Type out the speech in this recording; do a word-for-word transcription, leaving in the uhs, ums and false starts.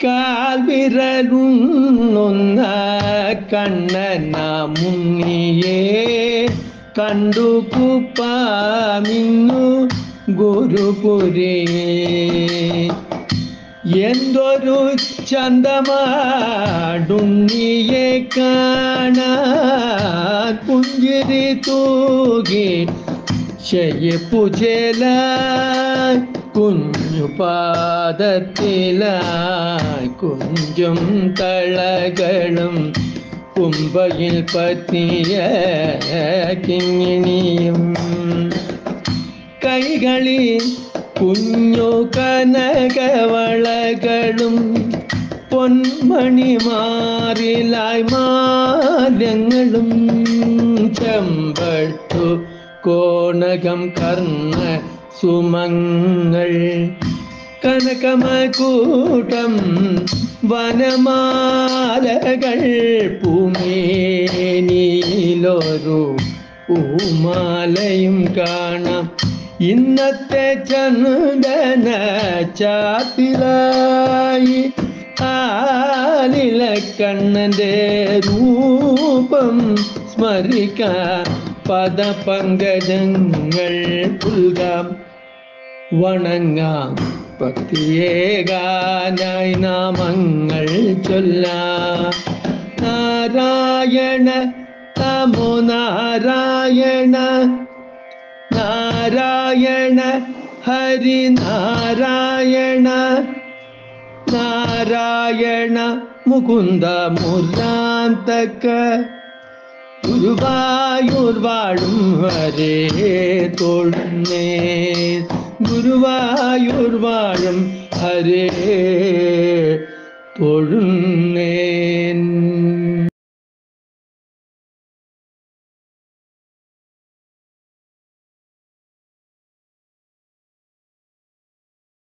കാൽവിരലുണ്ണുന്ന കണ്ണന മുന്നിയെ കണ്ടു കുപ്പാമിന്നു ഗുരുപുരിയെ. എന്തൊരു ചന്തമാടുണ്ണിയെ കാണാൻ പുഞ്ചിരി തൂകി ശയ്യപ്പുചേലായി കുഞ്ഞു പാദത്തിലായി കുഞ്ചും തളകളും കുമ്പയിൽ പറ്റിയ കിങ്ങിണിയും കൈകളിൽ കുഞ്ഞു കനകവളകളും പൊന്മണിമാറിലായി മാലങ്ങളും ചെമ്പട്ടു കോണകം കർണ സുമങ്ങൾ കനകമകൂട്ടം വനമാലകൾ പൂമേനിയിലൊരു പൂമാലയും കാണാം. ഇന്നത്തെ ചന്ദന ചാത്തിലായി ആലിലക്കണ്ണന്റെ രൂപം സ്മരിക്കാൻ പദപങ്കജങ്ങൾ പുൽകാം വണങ്ങാം ഭക്തിയേകാനായി നാമങ്ങൾ ചൊല്ലാം. നാരായണ നമോ നാരായണ നാരായണ ഹരി നാരായണ നാരായണ മുകുന്ദ മുരാന്തക ഗുരുവായൂർ വാഴും ഹരേ തൊഴുന്നേ. ഗുരുവായൂർ വാഴും ഹരേ തൊഴുന്നേ.